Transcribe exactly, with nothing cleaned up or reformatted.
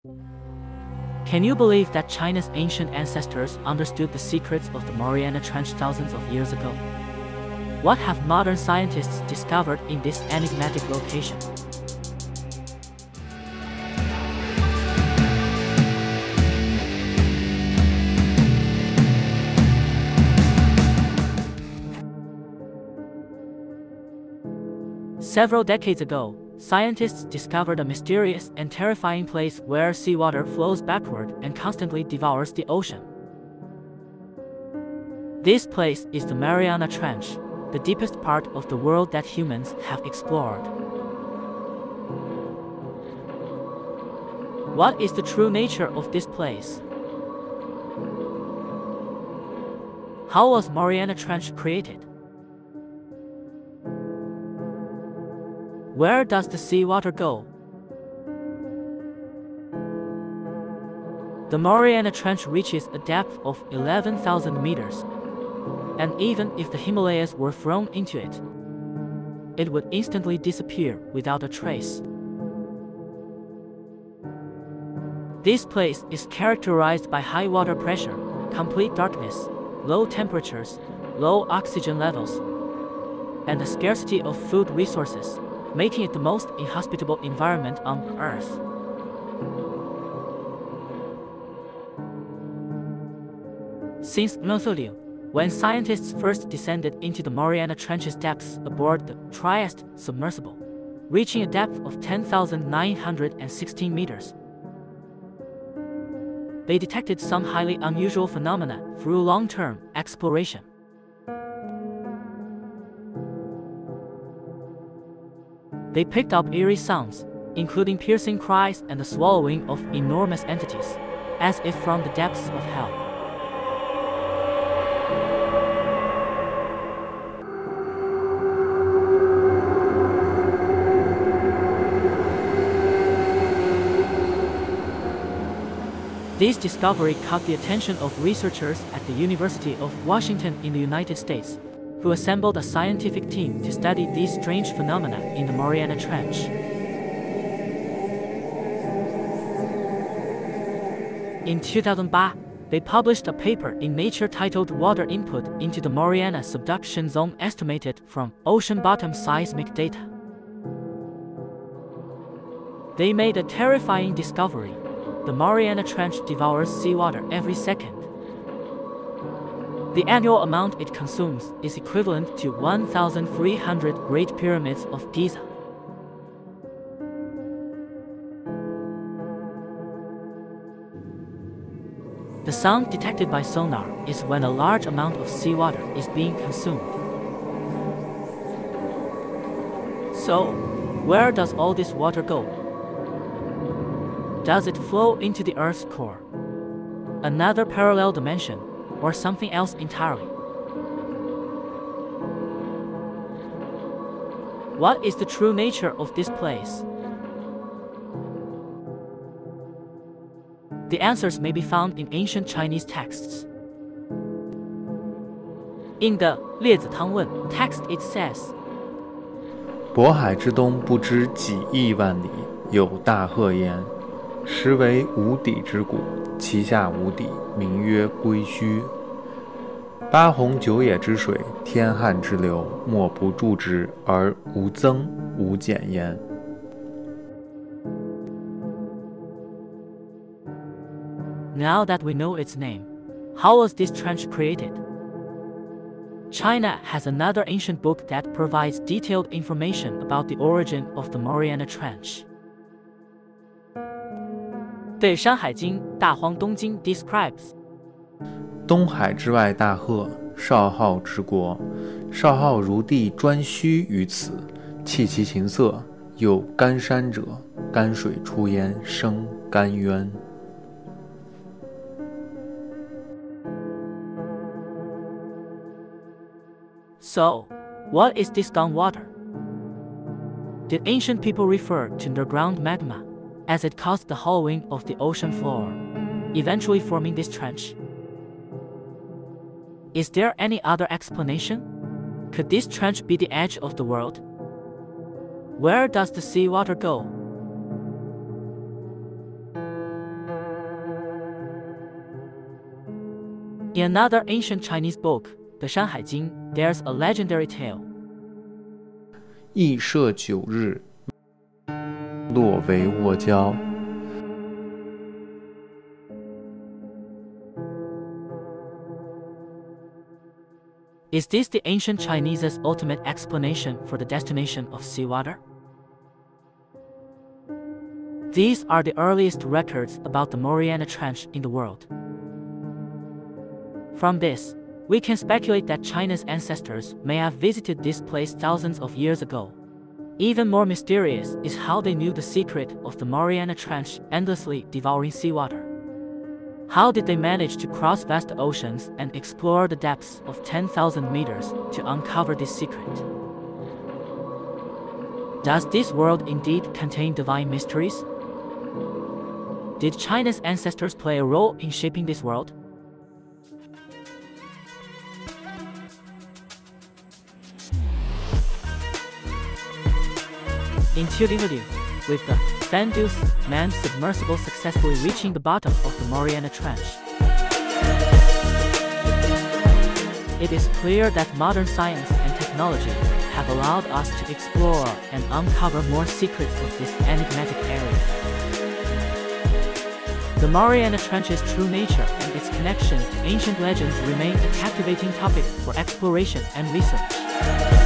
Can you believe that China's ancient ancestors understood the secrets of the Mariana Trench thousands of years ago? What have modern scientists discovered in this enigmatic location? Several decades ago, scientists discovered a mysterious and terrifying place where seawater flows backward and constantly devours the ocean. This place is the Mariana Trench, the deepest part of the world that humans have explored. What is the true nature of this place? How was Mariana Trench created? Where does the seawater go? The Mariana Trench reaches a depth of eleven thousand meters, and even if the Himalayas were thrown into it, it would instantly disappear without a trace. This place is characterized by high water pressure, complete darkness, low temperatures, low oxygen levels, and a scarcity of food resources, making it the most inhospitable environment on Earth. Since unveil, when scientists first descended into the Mariana Trench's depths aboard the Trieste submersible, reaching a depth of ten thousand nine hundred sixteen meters, they detected some highly unusual phenomena through long-term exploration. They picked up eerie sounds, including piercing cries and the swallowing of enormous entities, as if from the depths of hell. This discovery caught the attention of researchers at the University of Washington in the United States, who assembled a scientific team to study these strange phenomena in the Mariana Trench. In two thousand eight, they published a paper in Nature titled Water Input into the Mariana Subduction Zone Estimated from Ocean Bottom Seismic Data. They made a terrifying discovery. The Mariana Trench devours seawater every second. The annual amount it consumes is equivalent to one thousand three hundred Great Pyramids of Giza. The sound detected by sonar is when a large amount of seawater is being consumed. So, where does all this water go? Does it flow into the Earth's core, another parallel dimension, or something else entirely? What is the true nature of this place? The answers may be found in ancient Chinese texts. In the Liezi text it says, 渤海之东不知几亿万里，有大壑焉，实为无底之谷，其下无底，名曰归墟。八泓九野之水，天旱之流，莫不注之，而无增无减焉。 Now that we know its name, how was this trench created? China has another ancient book that provides detailed information about the origin of the Mariana Trench. The Shan Hai Jing 大荒东经 describes 东海之外大壑，少昊之国。少昊如地专须于此，弃其形色，有干山者，干水出焉，生干渊。 So, what is this gone water? Did ancient people refer to underground magma, as it caused the hollowing of the ocean floor, eventually forming this trench? Is there any other explanation? Could this trench be the edge of the world? Where does the seawater go? In another ancient Chinese book, the Shan Hai Jing, there's a legendary tale. 羿射九日，落为卧礁。 Is this the ancient Chinese's ultimate explanation for the destination of seawater? These are the earliest records about the Mariana Trench in the world. From this, we can speculate that China's ancestors may have visited this place thousands of years ago. Even more mysterious is how they knew the secret of the Mariana Trench endlessly devouring seawater. How did they manage to cross vast oceans and explore the depths of ten thousand meters to uncover this secret? Does this world indeed contain divine mysteries? Did China's ancestors play a role in shaping this world? Into the interview with the Sandu's manned submersible successfully reaching the bottom of the Mariana Trench. It is clear that modern science and technology have allowed us to explore and uncover more secrets of this enigmatic area. The Mariana Trench's true nature and its connection to ancient legends remain a captivating topic for exploration and research.